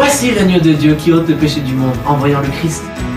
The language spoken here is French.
Voici l'agneau de Dieu qui ôte le péché du monde en voyant le Christ.